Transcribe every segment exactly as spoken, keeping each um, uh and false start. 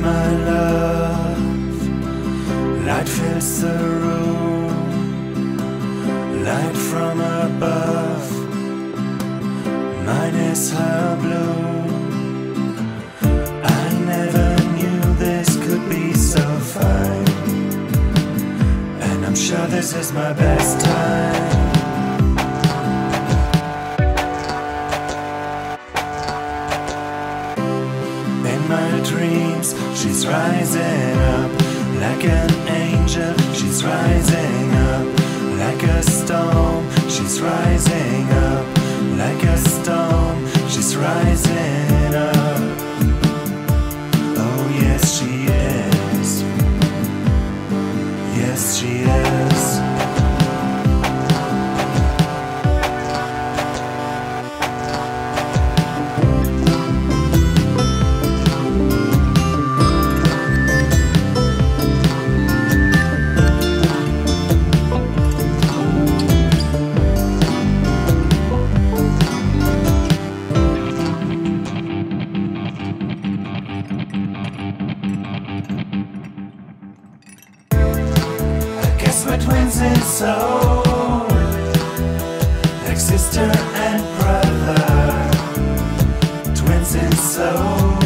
my love, light fills the room, light from above, mine is her blue. I never knew this could be so fine, and I'm sure this is my best time. Dreams, she's rising up like an angel. She's rising up like a storm. She's rising up like a storm. She's rising up. Oh yes she is. Yes she is. Twins in soul, like sister and brother. Twins in soul,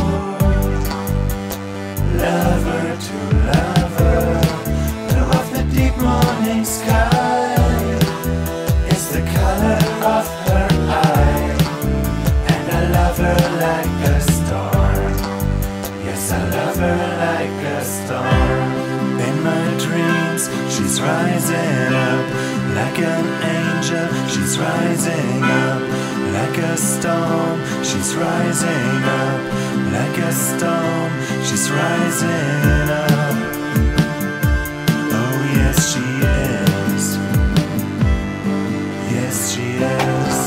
lover to lover. Blue of the deep morning sky is the color of her eye, and I love her like a storm. Yes, I love her like a storm. In my dreams, she's rising up like an angel. She's rising up like a storm. She's rising up like a storm. She's rising up. Oh yes she is. Yes she is.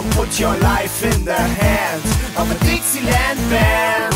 don't put your life in the hands of a Dixieland band.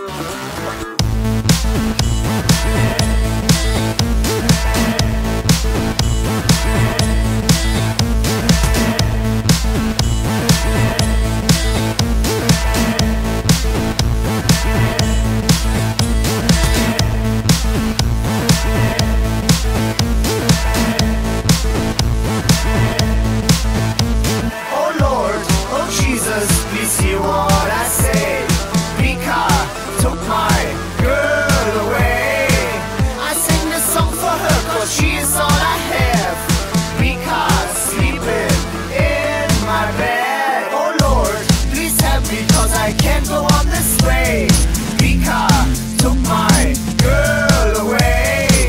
Oh Lord, oh Jesus, please hear what I say. Bika took my girl away. I sing this song for her cause she is all I have. Bika sleeping in my bed. Oh Lord, please help me cause I can't go on this way. Bika took my girl away.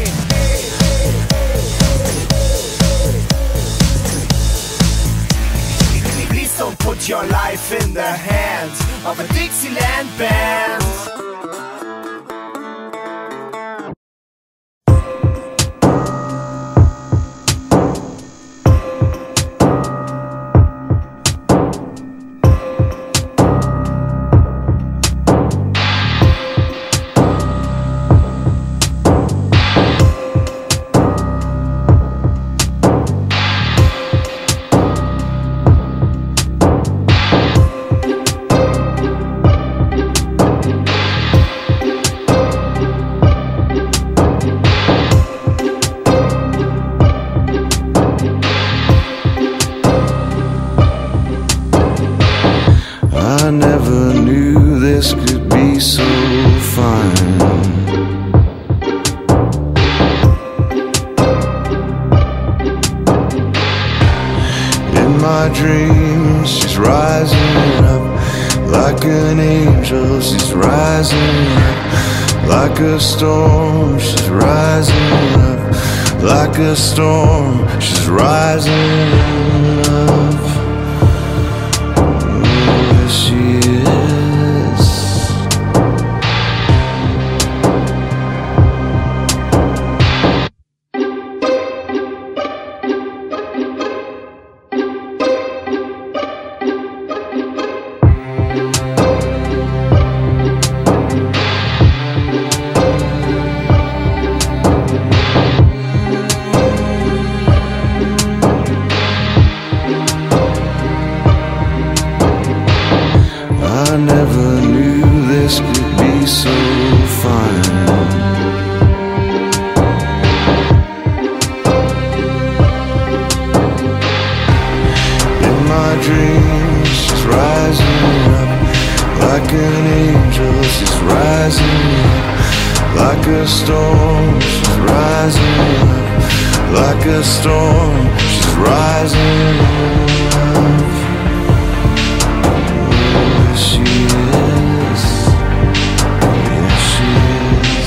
Please don't put your life in the hands of a Dixieland band. I never knew this could be so fine. In my dreams, she's rising up like an angel. She's rising up like a storm. She's rising up like a storm. She's rising up. She is. I never knew this could be so fine. In my dreams, she's rising up like an angel. She's rising up like a storm. She's rising up like a storm. She's rising up. She is, yes she is.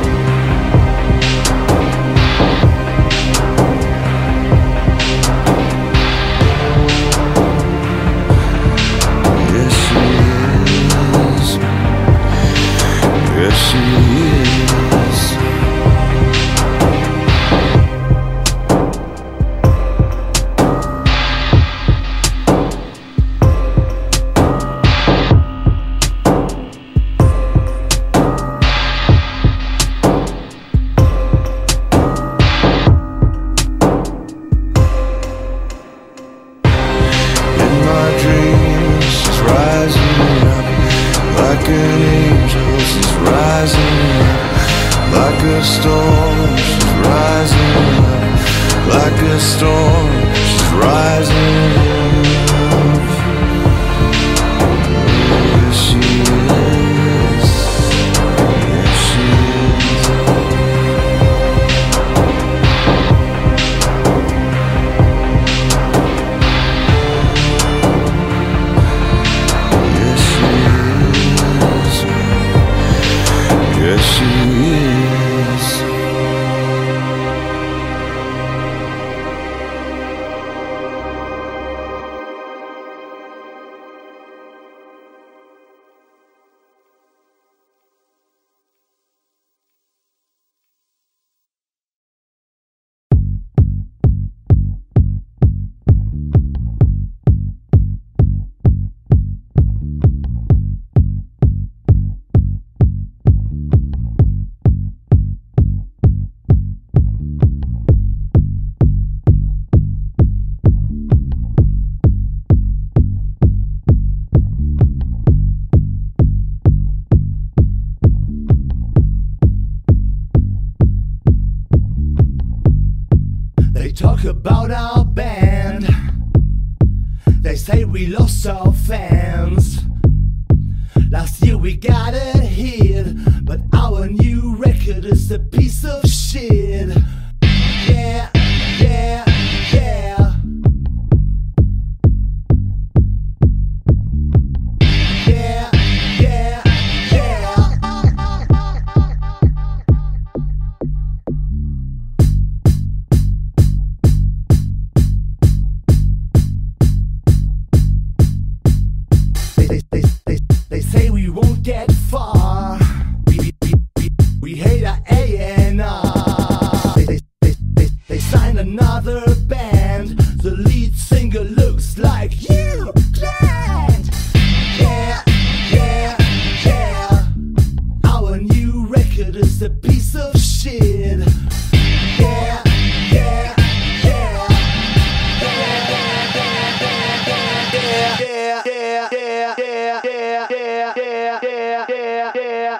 Yes she is, yes she is. talk about our band. They say we lost our fans. Last year we got a hit, but our new record is a piece of shit. Yeah, yeah, yeah. Yeah, yeah, yeah. They, they, they, they, they say we won't get far. We, we, we, we, we hate our A and R. They, they, they, they, they signed another band. The lead singer looks like you, Clint. Yeah, yeah, yeah. Our new record is a piece of shit. Yeah, yeah, yeah. Yeah, yeah, yeah, yeah, yeah, yeah, yeah, yeah, yeah, yeah,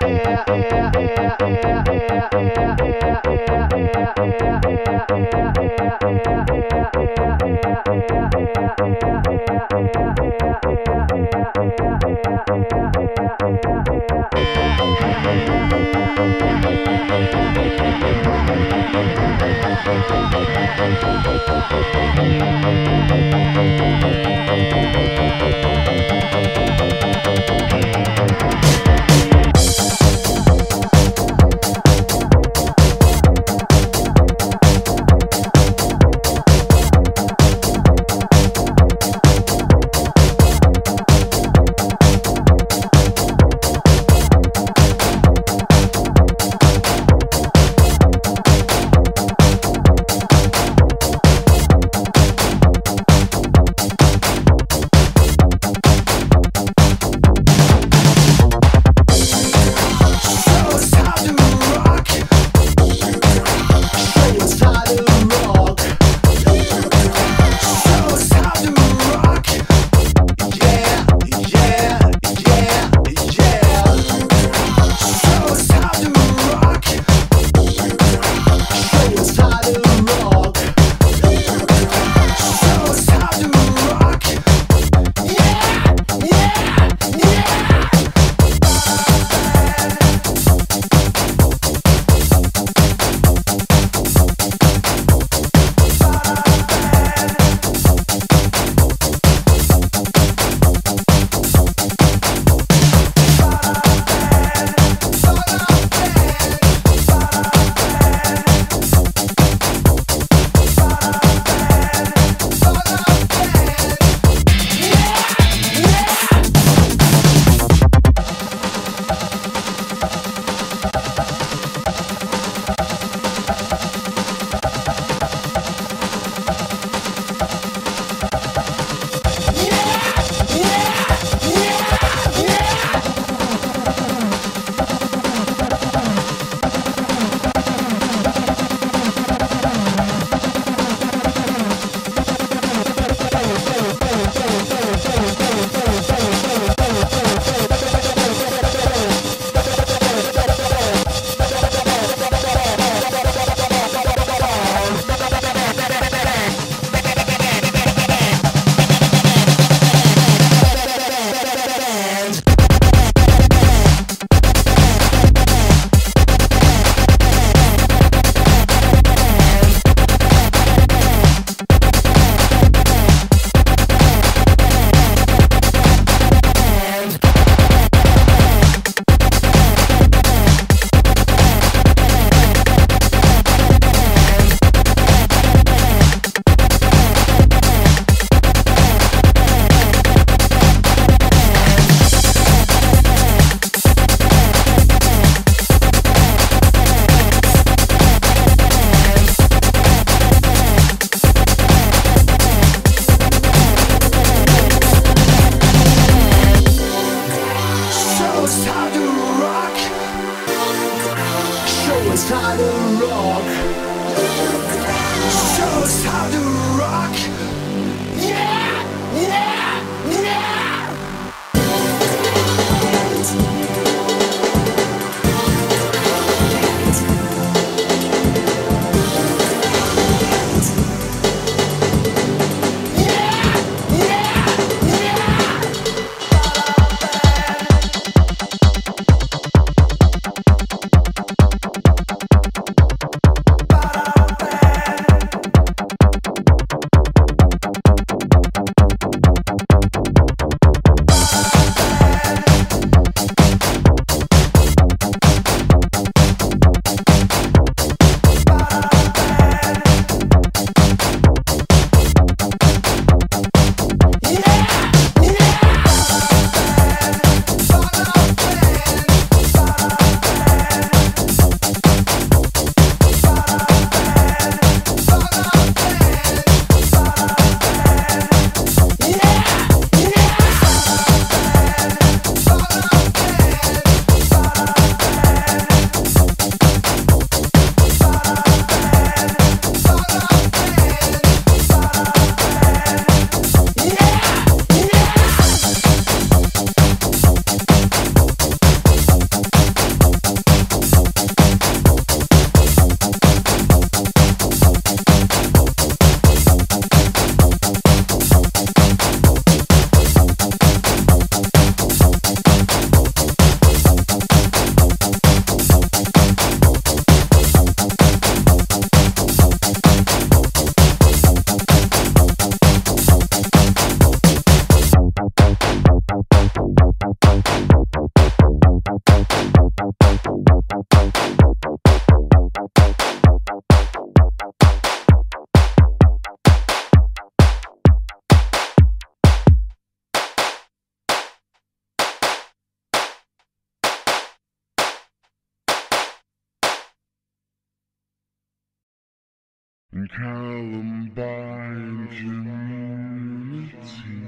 Columbine community.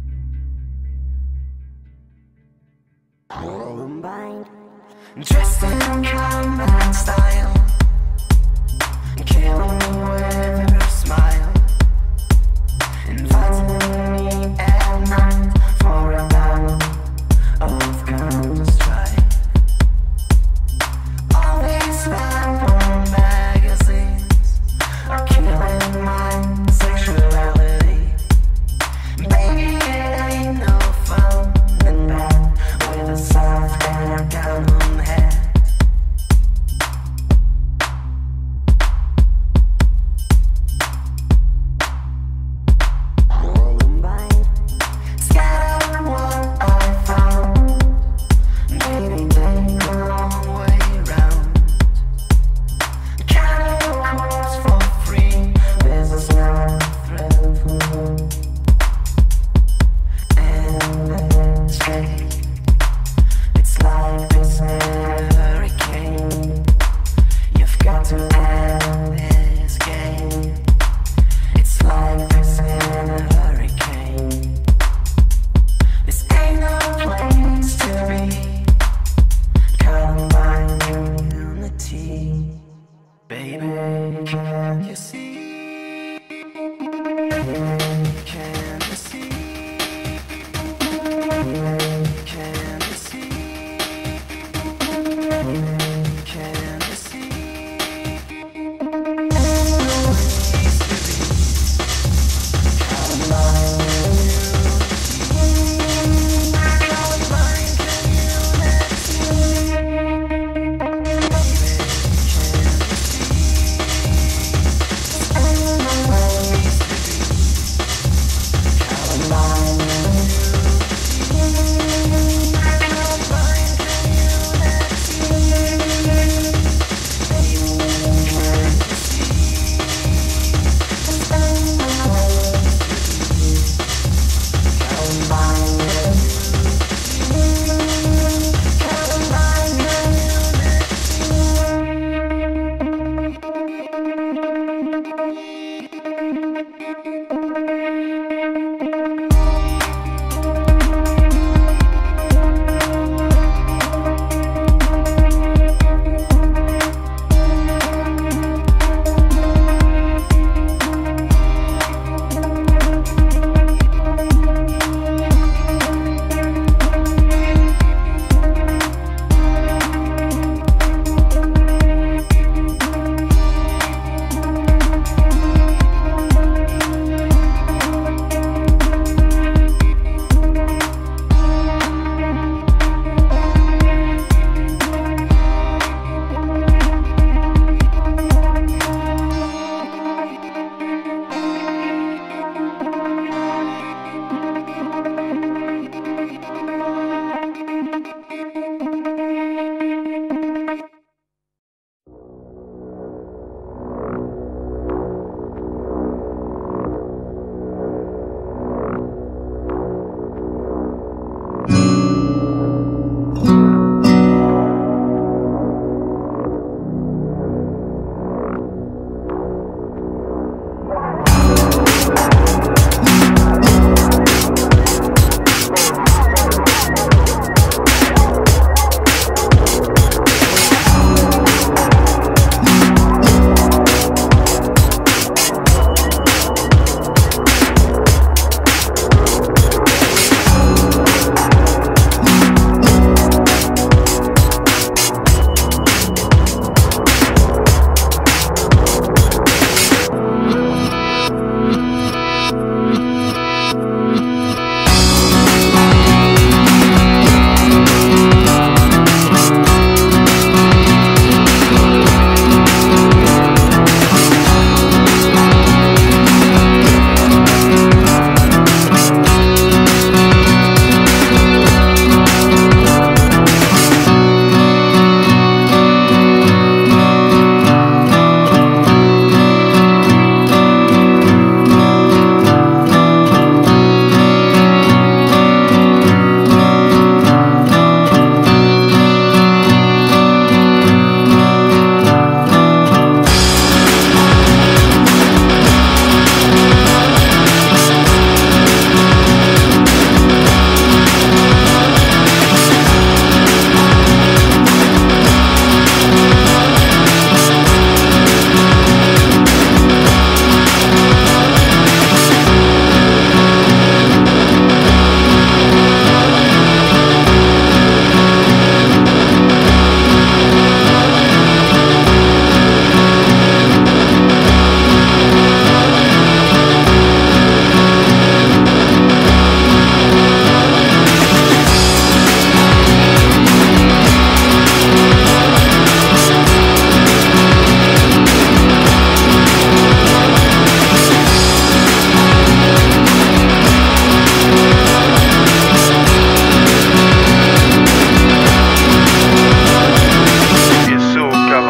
Dressed in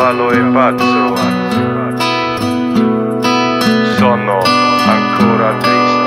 Cavallo e Pazzo, sono ancora triste.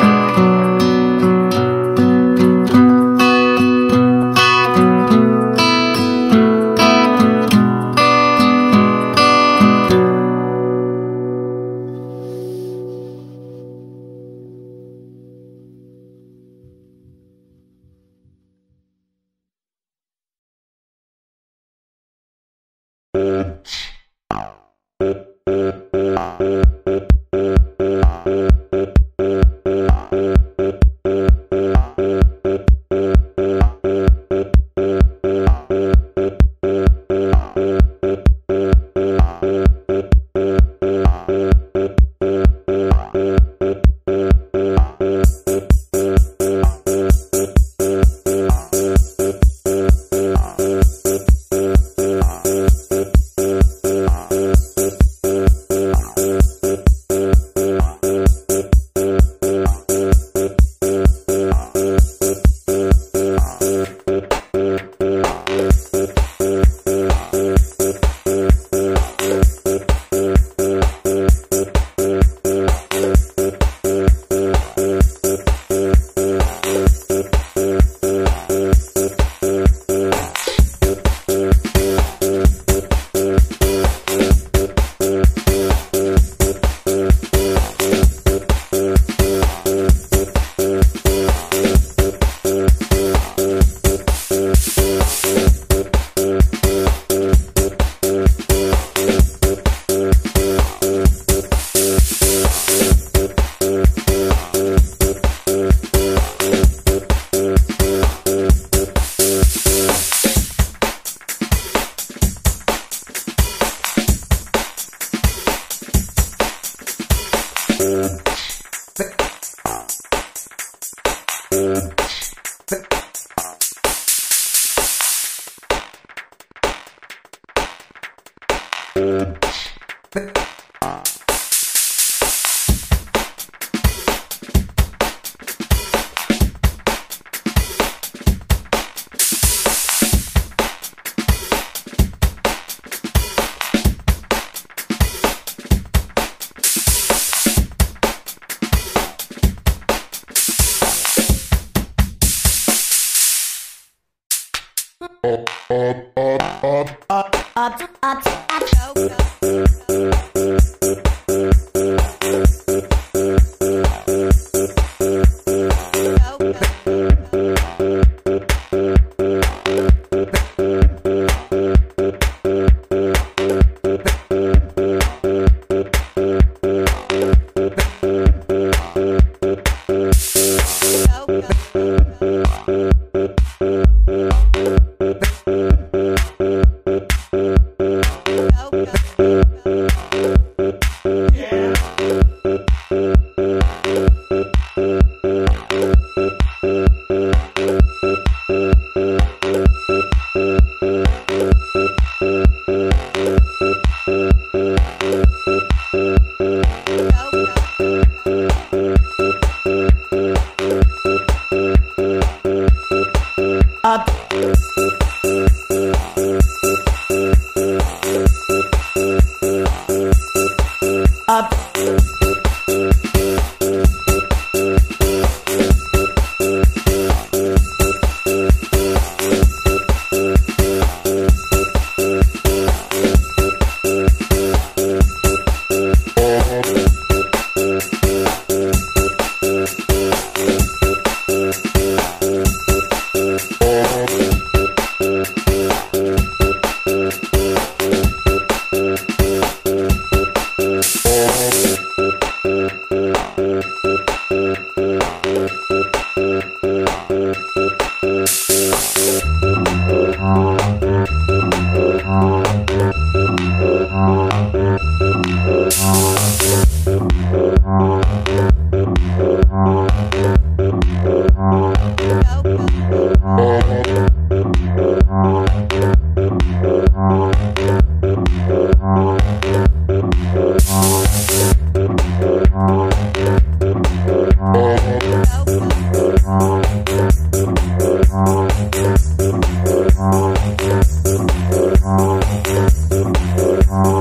Oh,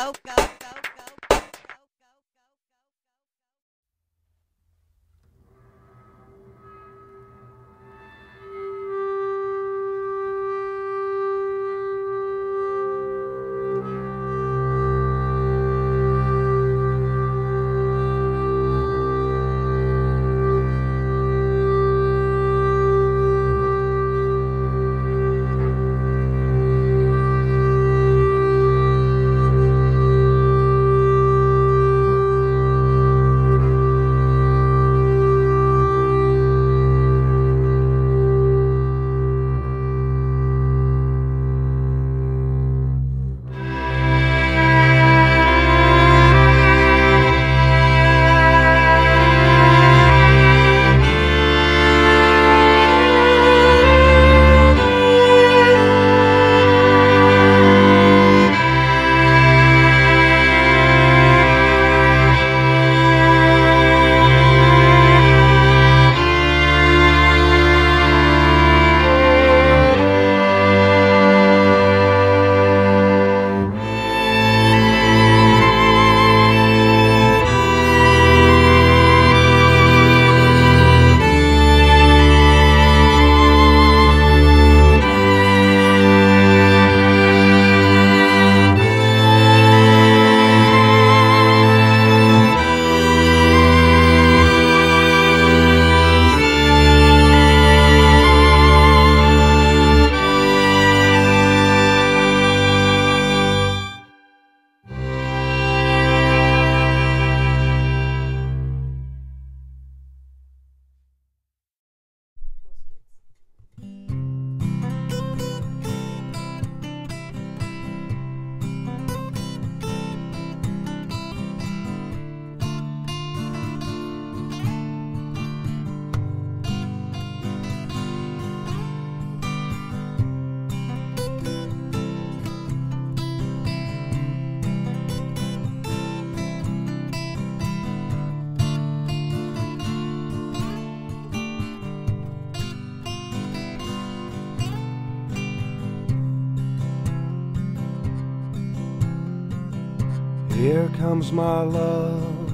Here comes my love,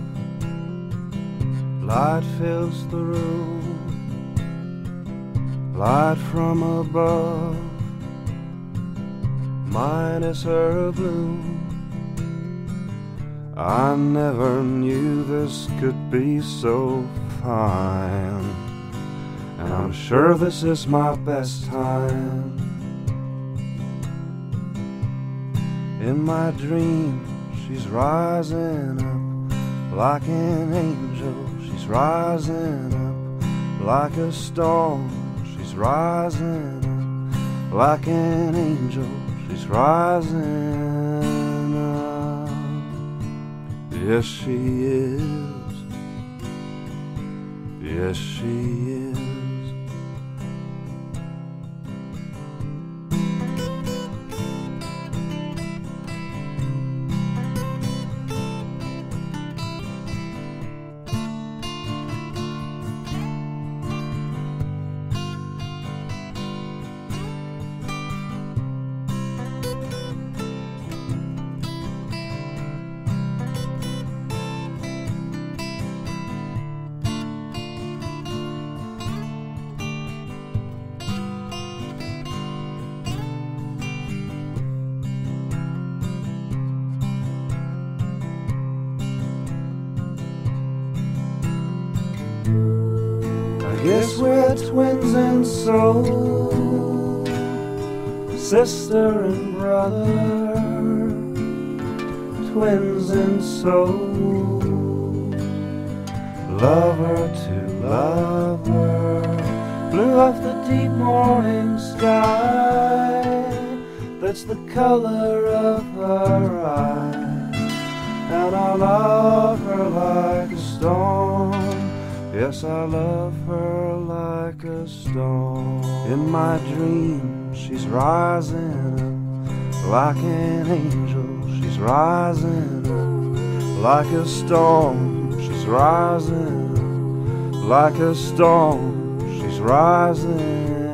light fills the room, light from above, mine is her bloom. I never knew this could be so fine, and I'm sure this is my best time. In my dream, she's rising up like an angel. She's rising up like a storm. She's rising up like an angel. She's rising up. Yes, she is. Yes, she is. Guess we're twins in soul, sister and brother, twins in soul, lover to lover, blue of the deep morning sky, that's the color of her eyes, and I love her like a storm. Yes, I love her like a storm. In my dream, she's rising up like an angel. She's rising up like a storm. She's rising up like a storm. She's rising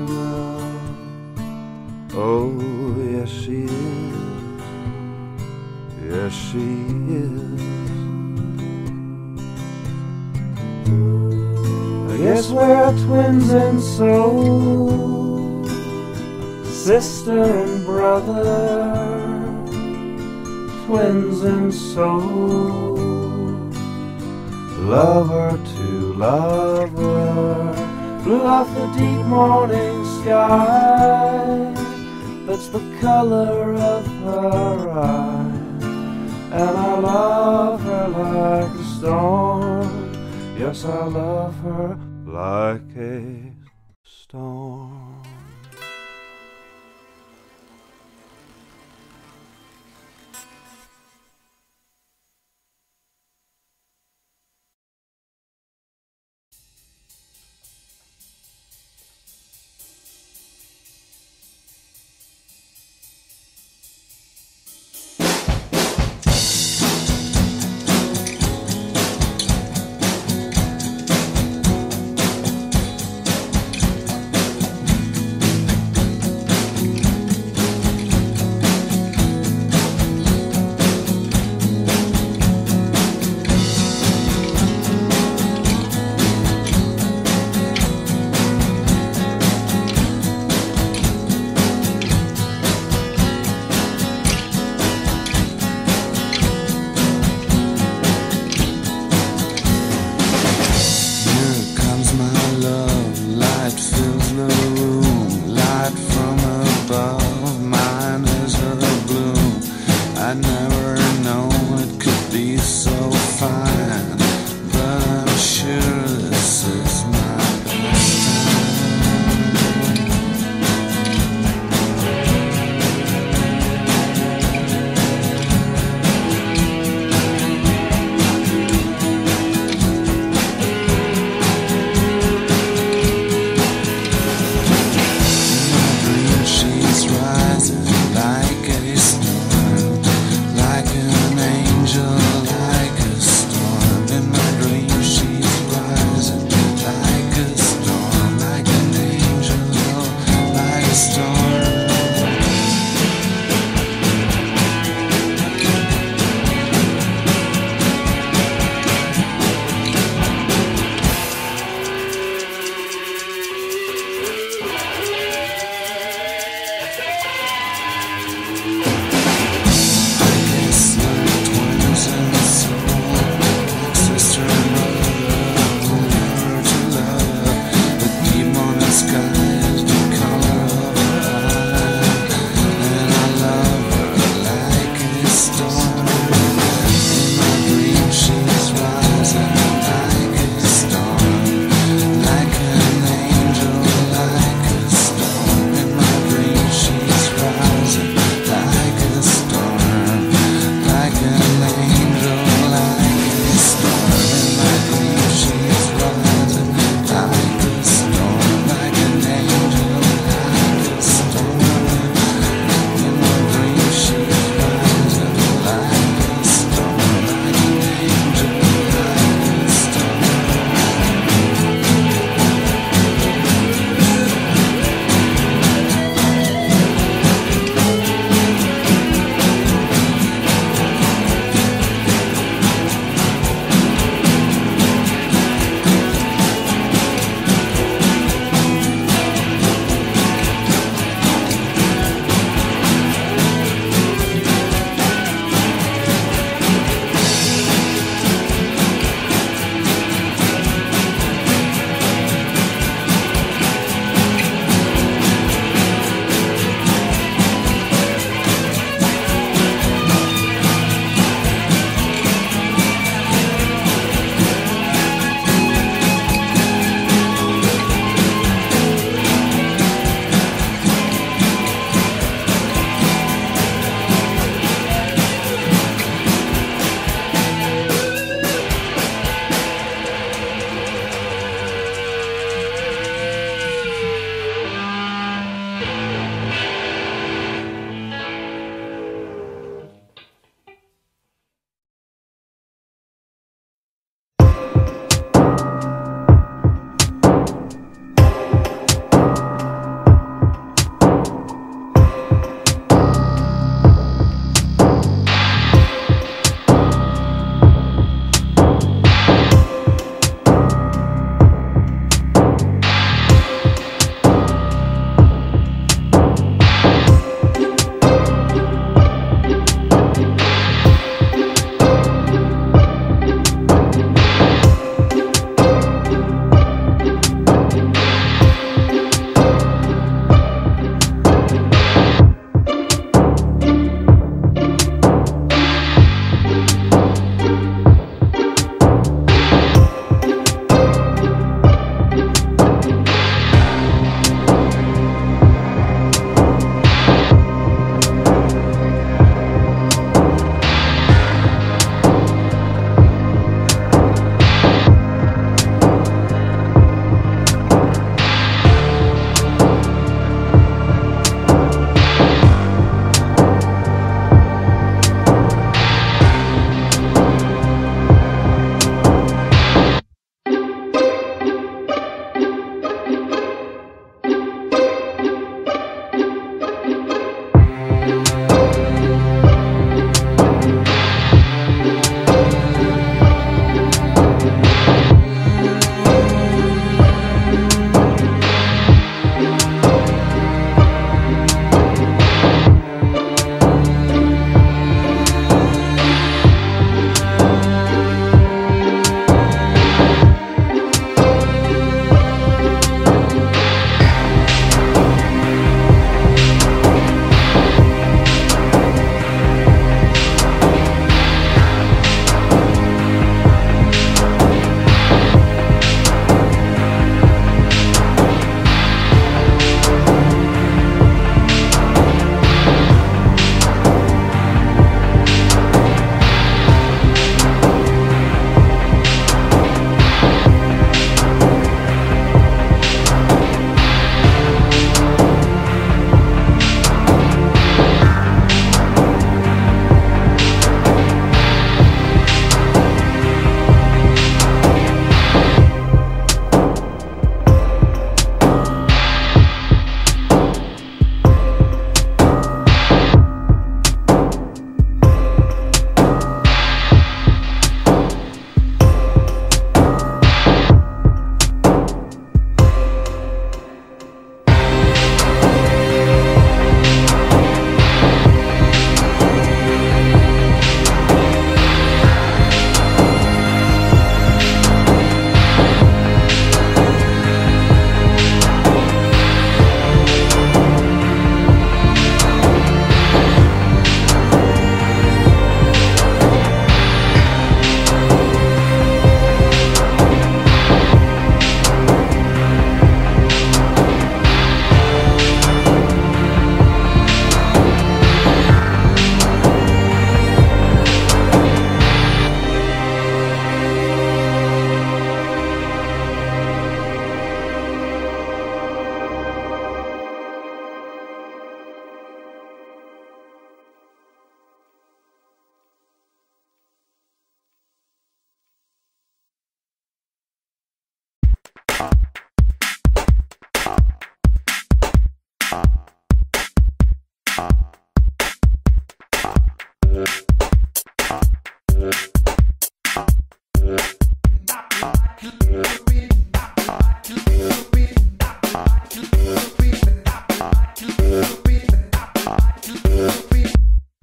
up. Oh, yes, she is. there she is. I guess we're twins in soul, sister and brother, twins in soul, lover to lover, flew off the deep morning sky. That's the color of her eyes, and I love her like a storm. Yes, I love her like a storm.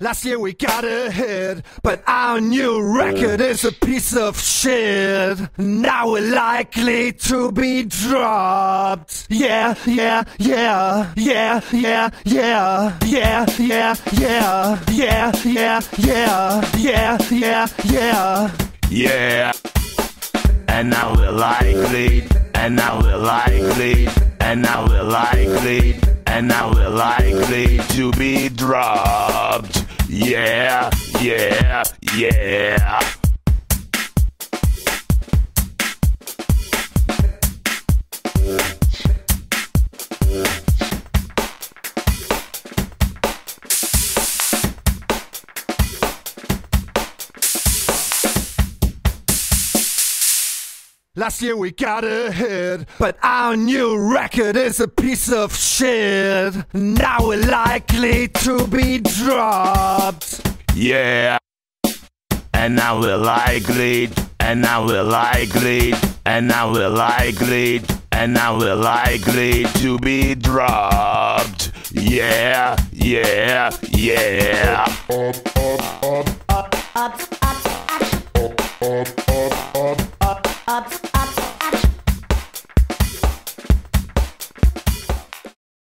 Last year we got a hit, but our new record is a piece of shit. Now we're likely to be dropped. Yeah, yeah, yeah, yeah, yeah, yeah, yeah, yeah, yeah, yeah, yeah, yeah, yeah, yeah, yeah. Yeah. And now we're likely, and now we're likely, and now we're likely, and now we're likely to be dropped. Yeah, yeah, yeah. Last year we got a hit, but our new record is a piece of shit. Now we're likely to be dropped. Yeah. And now we're likely, and now we're likely, and now we're likely, and now we're likely to be dropped. Yeah, yeah, yeah. Up, up, up, up, up, up, up, up, up.